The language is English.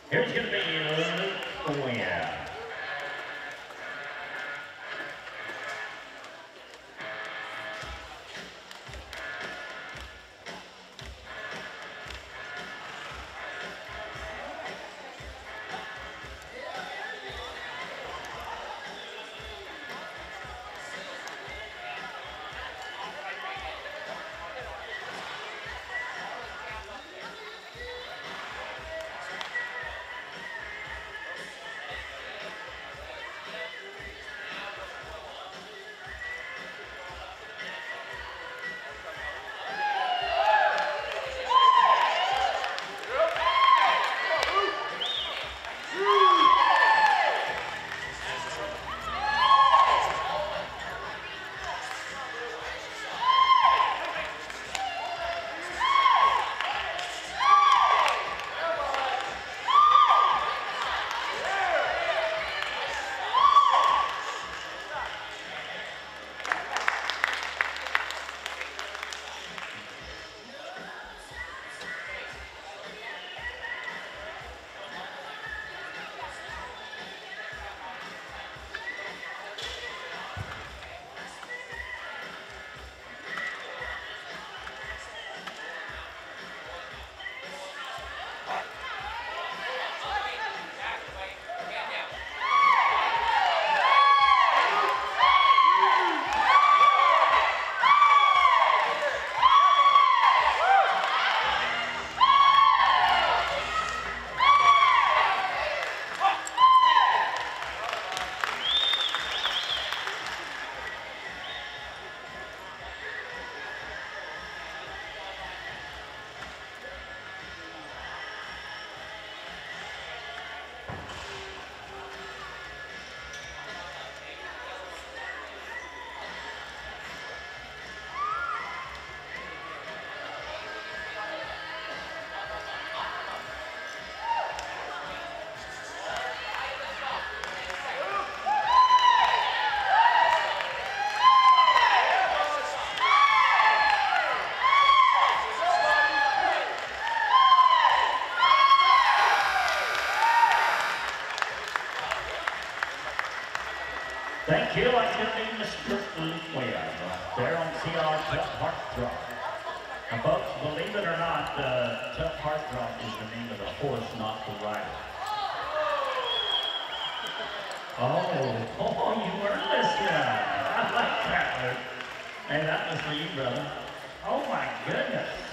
Here's going to be Luke Wynn. Thank you. I'm going to be Mr. Luke Wynn there on CR Tuff Heartthrob. And folks, believe it or not, Tuff Heartthrob is the name of the horse, not the rider. Oh, you were listening. I like that, Luke. Hey, that was for you, brother. Oh, my goodness.